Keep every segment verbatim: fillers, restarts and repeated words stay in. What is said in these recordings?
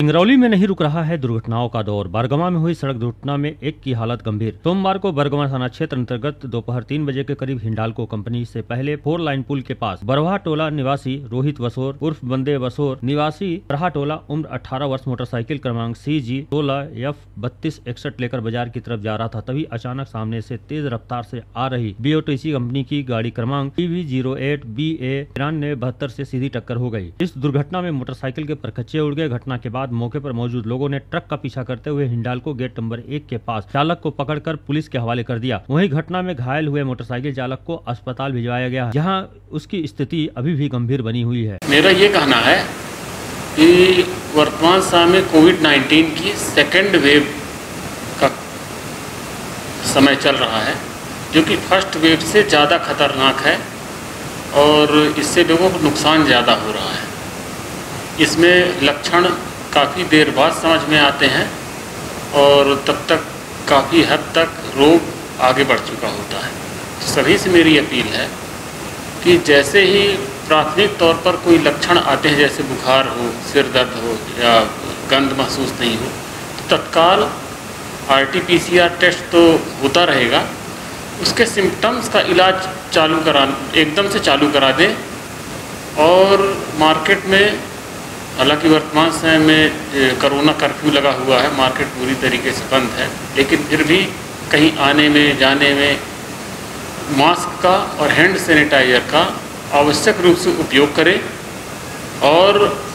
सिंगरौली में नहीं रुक रहा है दुर्घटनाओं का दौर। बरगवां में हुई सड़क दुर्घटना में एक की हालत गंभीर। सोमवार को बरगवां थाना क्षेत्र अंतर्गत दोपहर तीन बजे के करीब हिंडाल्को कंपनी से पहले फोर लाइन पुल के पास बरवा टोला निवासी रोहित वसोर उर्फ बंदे वसोर निवासी बरहा टोला उम्र अठारह वर्ष मोटरसाइकिल क्रमांक सी जी सोलह एफ बत्तीस इकसठ लेकर बाजार की तरफ जा रहा था। तभी अचानक सामने से तेज रफ्तार से आ रही B O T C company की गाड़ी क्रमांक T V zero eight B A तिरानवे बहत्तर से सीधी टक्कर हो गई। इस दुर्घटना में मोटरसाइकिल के परखच्चे उड़ गए। घटना के बाद मौके पर मौजूद लोगों ने ट्रक का पीछा करते हुए हिंडाल्को गेट नंबर एक के पास चालक को पकड़कर पुलिस के हवाले कर दिया। वहीं घटना में घायल हुए मोटरसाइकिल चालक को अस्पताल भिजवाया गया, जहां उसकी स्थिति अभी भी गंभीर बनी हुई है। मेरा ये कहना है कि वर्तमान समय में कोविड नाइन्टीन की सेकेंड वेव का समय चल रहा है, जो कि फर्स्ट वेव से ज़्यादा खतरनाक है और इससे लोगों को नुकसान ज़्यादा हो रहा है। इसमें लक्षण काफ़ी देर बाद समझ में आते हैं और तब तक काफ़ी हद तक रोग आगे बढ़ चुका होता है। सभी से मेरी अपील है कि जैसे ही प्राथमिक तौर पर कोई लक्षण आते हैं, जैसे बुखार हो, सिर दर्द हो या गंध महसूस नहीं हो, तो तत्काल R T P C R test तो होता रहेगा, उसके सिम्टम्स का इलाज चालू करा एकदम से चालू करा दें। और मार्केट में, हालांकि वर्तमान समय में कोरोना कर्फ्यू लगा हुआ है, मार्केट पूरी तरीके से बंद है, लेकिन फिर भी कहीं आने में जाने में मास्क का और हैंड सैनिटाइजर का आवश्यक रूप से उपयोग करें। और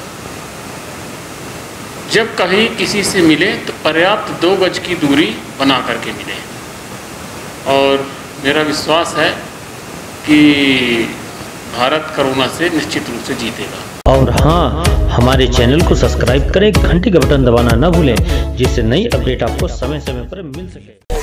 जब कहीं किसी से मिले तो पर्याप्त दो गज की दूरी बना करके मिलें। और मेरा विश्वास है कि भारत कोरोना से निश्चित रूप से जीतेगा। और हाँ, हमारे चैनल को सब्सक्राइब करें, घंटी का बटन दबाना न भूलें, जिससे नई अपडेट आपको समय समय पर मिल सके।